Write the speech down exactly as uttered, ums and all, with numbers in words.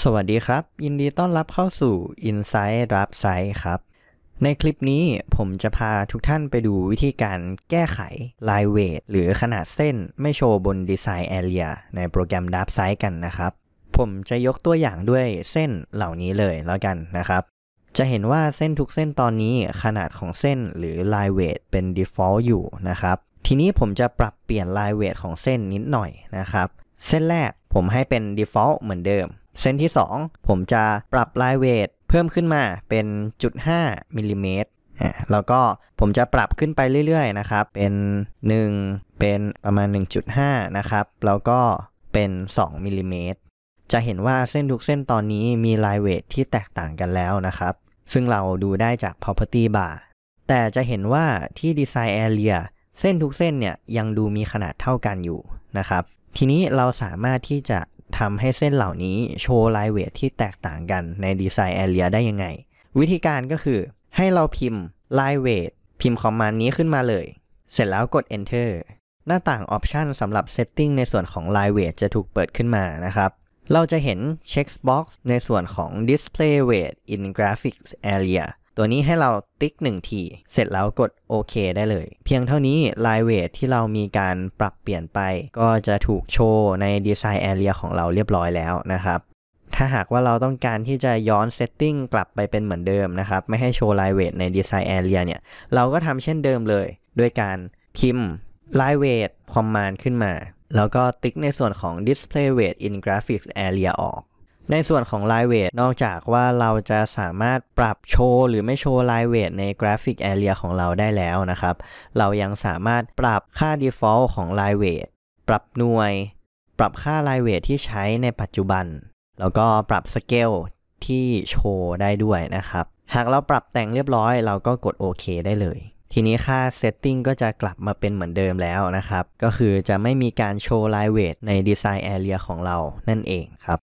สวัสดีครับยินดีต้อนรับเข้าสู่ Insight รับไซต์ครับในคลิปนี้ผมจะพาทุกท่านไปดูวิธีการแก้ไข Line Weight หรือขนาดเส้นไม่โชว์บน Design Area ในโปรแกรม DarkSight กันนะครับผมจะยกตัวอย่างด้วยเส้นเหล่านี้เลยแล้วกันนะครับจะเห็นว่าเส้นทุกเส้นตอนนี้ขนาดของเส้นหรือ Line Weight เป็น Default อยู่นะครับทีนี้ผมจะปรับเปลี่ยน Line Weight ของเส้นนิดหน่อยนะครับเส้นแรกผมให้เป็น Default เหมือนเดิมเส้นที่สองผมจะปรับ Line Weight เพิ่มขึ้นมาเป็น ศูนย์จุดห้า มิลลิเมตรอ่ะแล้วก็ผมจะปรับขึ้นไปเรื่อยๆนะครับเป็นหนึ่งเป็นประมาณ หนึ่งจุดห้า นะครับแล้วก็เป็นสองมิลลิเมตรจะเห็นว่าเส้นทุกเส้นตอนนี้มี Line Weight ที่แตกต่างกันแล้วนะครับซึ่งเราดูได้จาก Property Bar แต่จะเห็นว่าที่ Design Area เส้นทุกเส้นเนี่ยยังดูมีขนาดเท่ากันอยู่นะครับทีนี้เราสามารถที่จะทำให้เส้นเหล่านี้โชว์ Line Weight ที่แตกต่างกันใน Design Area ได้ยังไงวิธีการก็คือให้เราพิมพ์ Line Weight พิมพ์คอมมานด์นี้ขึ้นมาเลยเสร็จแล้วกด Enter หน้าต่าง Option สำหรับ Setting ในส่วนของ Line Weight จะถูกเปิดขึ้นมานะครับเราจะเห็น Checkbox ในส่วนของ Display Weight in Graphics Area ตัวนี้ให้เราติ๊กหนึ่งทีเสร็จแล้วกดโอเคได้เลยเพียงเท่านี้ Line Weight ที่เรามีการปรับเปลี่ยนไปก็จะถูกโชว์ใน Design Area ของเราเรียบร้อยแล้วนะครับถ้าหากว่าเราต้องการที่จะย้อน Setting กลับไปเป็นเหมือนเดิมนะครับไม่ให้โชว์ Line Weight ใน Design Area เนี่ยเราก็ทำเช่นเดิมเลยด้วยการพิมพ์ Line Weight Command ขึ้นมาแล้วก็ติ๊กในส่วนของ Display Weight in Graphics Area ออกในส่วนของ Line Weight นอกจากว่าเราจะสามารถปรับโชว์หรือไม่โชว์ Line Weight ใน Graphic Area ของเราได้แล้วนะครับเรายังสามารถปรับค่า Default ของ Line Weight ปรับหน่วยปรับค่า Line Weight ที่ใช้ในปัจจุบันแล้วก็ปรับ Scale ที่โชว์ได้ด้วยนะครับหากเราปรับแต่งเรียบร้อยเราก็กดโอเคได้เลยทีนี้ค่า Setting ก็จะกลับมาเป็นเหมือนเดิมแล้วนะครับก็คือจะไม่มีการโชว์ Line Weight ใน Design Area ของเรานั่นเองครับ